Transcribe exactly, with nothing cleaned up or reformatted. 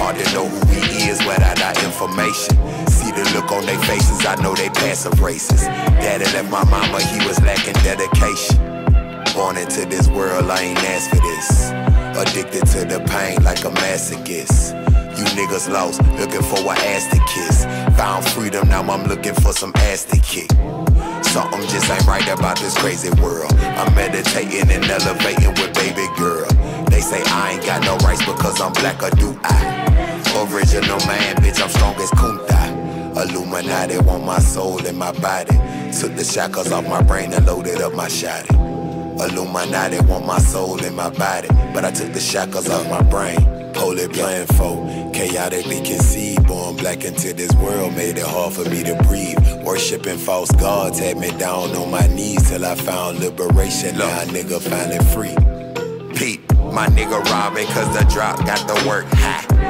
hard to know who we is without our information. See the look on their faces, I know they passive racist. Daddy left my mama, he was lacking dedication. Born into this world, I ain't asked for this. Addicted to the pain like a masochist. You niggas lost, looking for an ass to kiss. Found freedom, now I'm looking for some ass to kick. Something just ain't right about this crazy world. I'm meditating and elevating with baby girl. They say I ain't got no rights because I'm black, or do I? Original man, bitch, I'm strong as Kunta. Illuminati want my soul and my body. Took the shackles off my brain and loaded up my shotty. Illuminati want my soul and my body, but I took the shackles off my brain. Holy blindfold, chaotically conceived. Born black into this world, made it hard for me to breathe. Worshipping false gods had me down on my knees till I found liberation. Now a nigga finally free. Pete, my nigga robbing cause the drop got the work high.